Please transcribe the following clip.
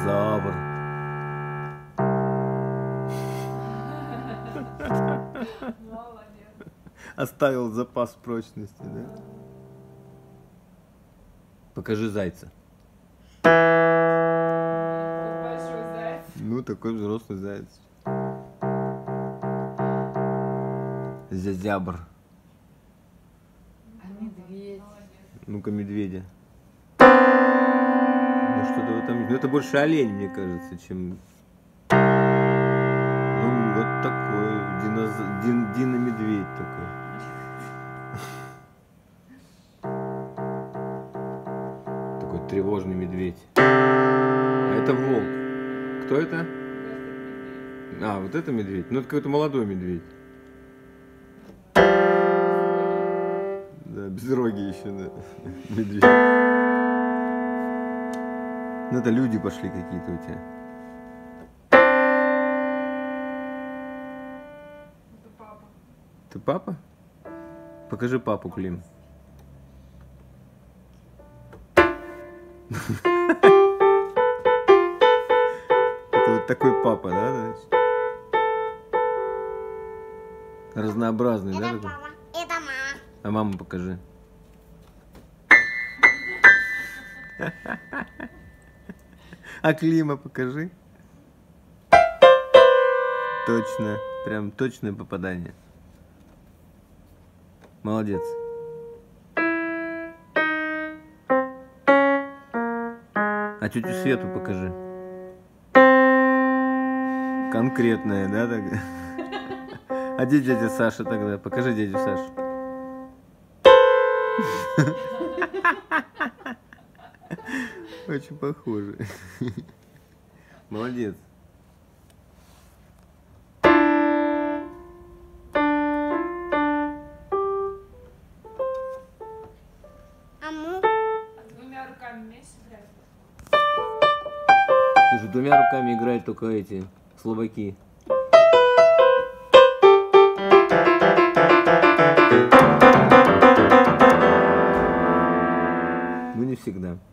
динозавр. Молодец. Оставил запас прочности, да? Покажи зайца. Тут большой заяц. Ну, такой взрослый заяц. Зязябр. А медведь? Ну-ка, медведя. Ну, что-то в этом... Ну, это больше олень, мне кажется, чем... Ну, вот такой. Диномедведь такой. Такой тревожный медведь. А это волк. Кто это? А, вот это медведь. Ну, это какой-то молодой медведь. Да, безрогий еще, да. Медведь. Ну, это люди пошли какие-то у тебя. Это папа. Ты папа? Покажи папу, Клим. Это вот такой папа, да? Значит? Разнообразный, да? Такой? Папа, это мама. А маму покажи. А Клима покажи. Точно. Прям точное попадание. Молодец. А тетю Свету покажи. Конкретная, да, тогда? А где дядя Саша тогда? Покажи дядю Сашу. Очень похоже. Молодец. А мы? А двумя руками умеешь играть? Слушай, двумя руками играют только эти слабаки. Ну, не всегда.